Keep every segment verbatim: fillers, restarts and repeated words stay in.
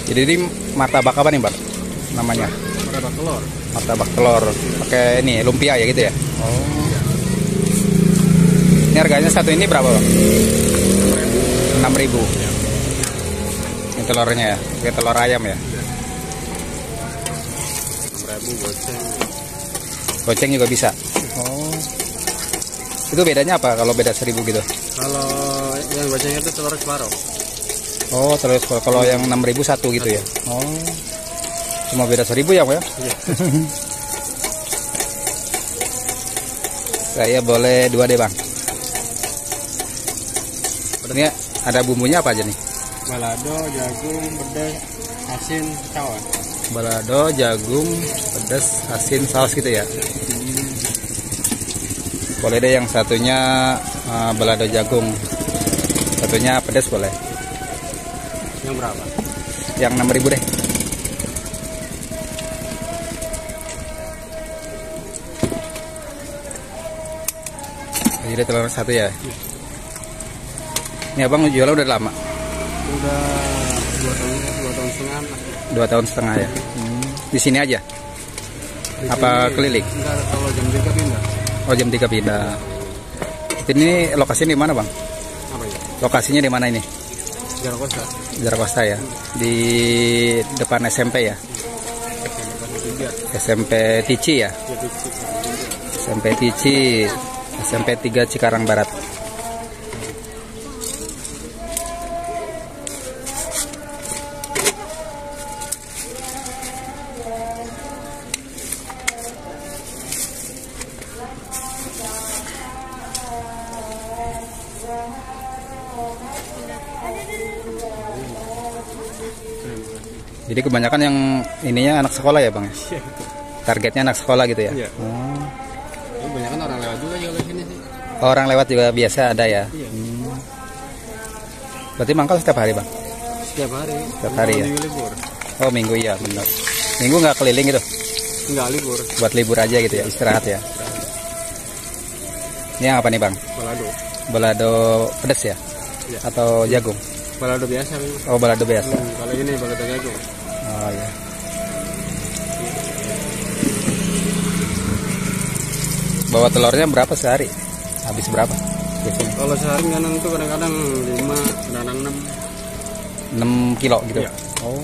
Jadi ini martabak apa nih bang? Namanya? Martabak telur. Martabak telur. Pakai ini lumpia ya gitu ya? Oh. Ini harganya satu ini berapa bang? enam ribu. Ini telurnya ya? Pakai telur ayam ya? enam ribu goceng. Goceng juga bisa? Oh. Itu bedanya apa kalau beda seribu gitu? Kalau yang goceng itu telur separuh. Oh, telur separuh. Kalau yang enam ribu satu gitu ya? Oh. Cuma beda seribu ya Pak ya? Iya. Saya boleh dua deh bang. Ini ada bumbunya apa aja nih? Balado, jagung, pedas, asin, saus. Balado, jagung, pedas, asin, saus gitu ya? Boleh deh yang satunya uh, balado jagung, satunya pedas boleh. Yang berapa? Yang enam ribu deh. Jadi telur satu ya. Ini abang jualan udah lama? Udah dua tahun, dua tahun setengah. Dua tahun setengah ya. Hmm. Di sini aja? Di Apa sini, keliling? enggak, kalau jam tiga pindah. Oh jam tiga pindah. Ini lokasinya di mana bang? Apa ya? Lokasinya di mana ini? Jarak Costa. Jarak Costa ya. Di depan S M P ya? S M P Tici ya? S M P Tici, S M P tiga Cikarang Barat. Jadi kebanyakan yang ininya anak sekolah ya bang? Targetnya anak sekolah gitu ya? Iya. Oh. Kebanyakan orang lewat juga kalau sini sih. Orang lewat juga biasa ada ya? Iya. Hmm. Berarti mangkal setiap hari bang? Setiap hari. Setiap hari ya? Minggu libur. Oh minggu ya benar. Minggu nggak keliling gitu? Enggak libur. Buat libur aja gitu ya, istirahat ya? Ini yang apa nih bang? Balado. Balado pedas ya? Iya. Atau jagung? Balado biasa. Oh balado biasa. Hmm, kalau ini balado jagung. Oh ya. Bawa telurnya berapa sehari? Habis berapa? Biasanya? Kalau sehari nggak nentu, kadang-kadang lima, kadang-kadang enam. enam kilo gitu? Iya. Oh.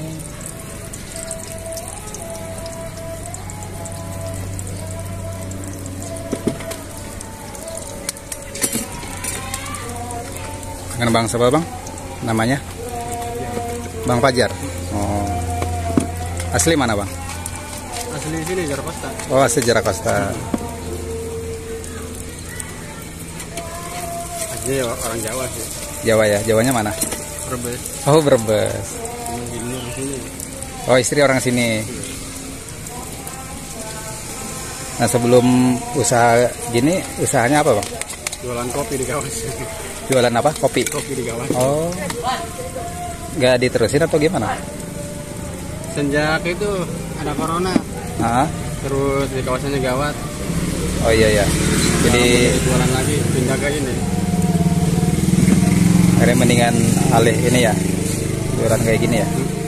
Dengan bang siapa bang? Namanya? Bang Fajar. Oh. Asli mana bang? Asli sini Jarak Costa. Oh asli Jarak Costa. Asli orang Jawa sih. Jawa ya? Jawanya mana? Brebes. Oh Brebes. Ini orang sini. Oh istri orang sini. Nah sebelum usaha gini, usahanya apa bang? Jualan kopi di kawasan. Jualan apa? Kopi? Kopi di kawasan. Oh. Nggak diterusin atau gimana? Sejak itu ada corona. Ah. Terus di kawasannya gawat. Oh iya ya. Jadi jualan lagi, pindah ke ini. akhirnya mendingan alih ini ya, jualan kayak gini ya.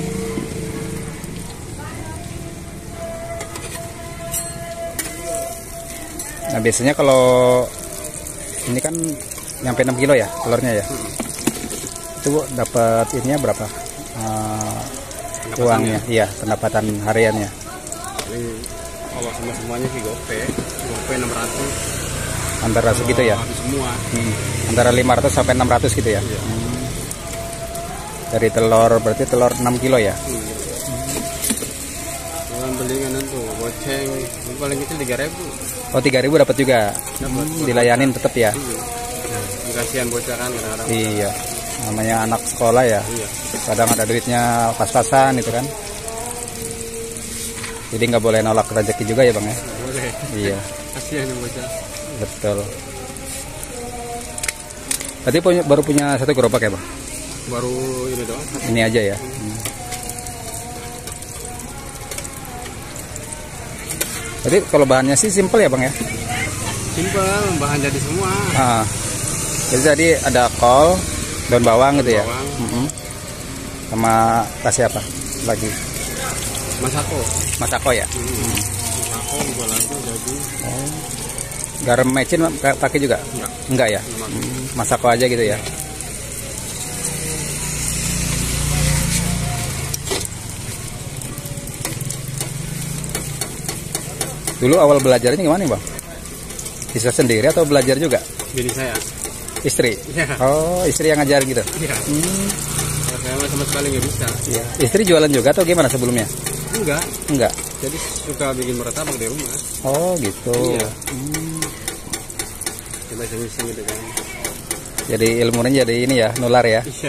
Nah biasanya kalau ini kan nyampe enam kilo ya telurnya ya. Itu dapat ininya berapa? Uh, uangnya, iya pendapatan hariannya. Paling kalau sama semuanya sih gope, gope enam ratus. Antara segitu ya? Habis semua. Hmm. Antara lima ratus sampai enam ratus gitu ya? Iya. Hmm. Dari telur, berarti telur enam kilo ya? Hmm. Jualan belingan tuh, goceng, paling kecil tiga ribu. Oh tiga ribu dapat juga? Dapat. Hmm, dilayanin tetap ya? Hmm. Kasihan bocah kan kadang-kadang. Iya, namanya anak sekolah ya. Iya. kadang ada duitnya pas-pasan gitu kan. Jadi nggak boleh nolak rezeki juga ya bang ya. Boleh. Iya. Kasihan yang bocah. Betul. Berarti punya, baru punya satu gerobak ya bang? Baru ini doang. Ini aja ya. Hmm. Jadi kalau bahannya sih simple ya bang ya? Simpel, bahan jadi semua. Ah. Jadi tadi ada kol, daun bawang gitu ya? Bawang. Mm-hmm. Sama kasih apa? lagi? Masako. Masako ya. Hmm. Masako juga lagi daging. Oh. Garam mecin pakai juga? Enggak. Enggak ya. Hmm. Masako aja gitu ya. Dulu awal belajarnya gimana Bang? Bisa sendiri atau belajar juga? Bini saya. Istri? Ya. Oh, istri yang ngajar gitu? Iya. Hmm. Saya sama sekali nggak bisa. Iya. Istri jualan juga atau gimana sebelumnya? Enggak. Enggak. Jadi suka bikin martabak di rumah. Oh gitu. Iya. Hmm. Coba iseng-iseng gitu kan. Jadi ilmunya jadi ini ya, nular ya. Iya.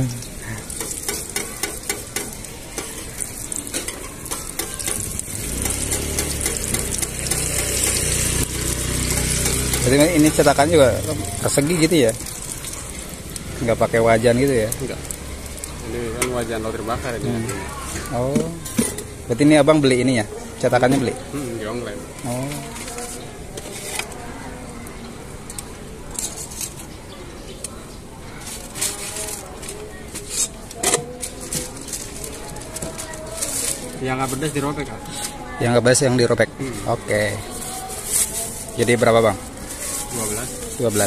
Jadi ini cetakan juga persegi gitu ya? Nggak pakai wajan gitu ya? Enggak. Ini kan wajan roti bakar ini. Hmm. Oh. Berarti ini Abang beli ini ya? Cetakannya beli? Hmm, di online. Oh. Yang nggak pedas dirobek kan? Yang nggak pedas yang dirobek. Hmm. Oke. Jadi berapa Bang? dua belas. dua belas.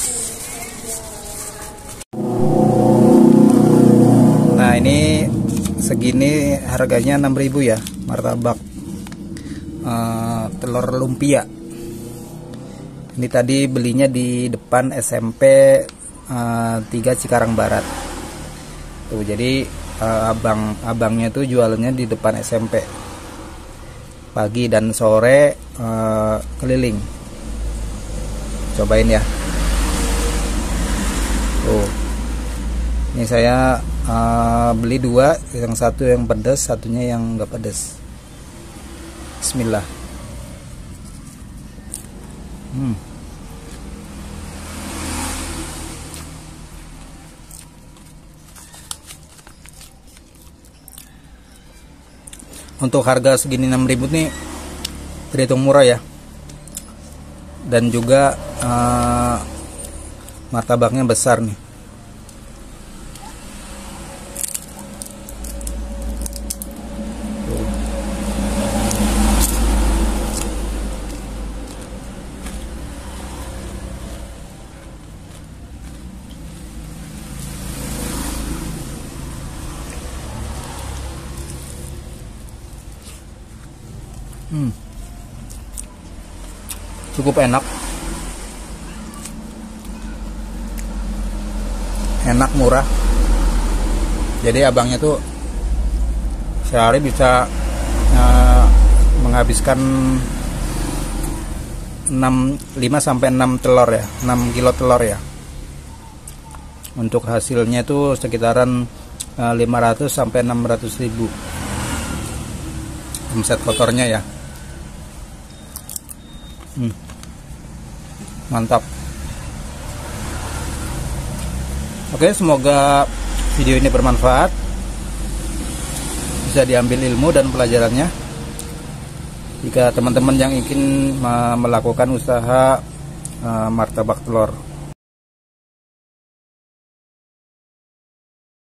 Nah ini segini harganya enam ribu ya, martabak uh, telur lumpia. Ini tadi belinya di depan S M P uh, tiga Cikarang Barat. Tuh jadi uh, abang abangnya tuh jualannya di depan S M P. Pagi dan sore uh, keliling. Cobain ya. Tuh. Ini saya uh, beli dua, yang satu yang pedas, satunya yang enggak pedas. Bismillah. Hmm. Untuk harga segini enam ribu nih terhitung murah ya. Dan juga uh, martabaknya besar nih. Hmm. Cukup enak, enak murah. Jadi abangnya tuh sehari bisa uh, menghabiskan lima sampai enam telur ya, enam kilo telur ya. Untuk hasilnya itu sekitaran uh, lima ratus sampai enam ratus ribu omset kotornya ya. Hmm. Mantap. Oke, semoga video ini bermanfaat, bisa diambil ilmu dan pelajarannya. Jika teman-teman yang ingin melakukan usaha uh, martabak telur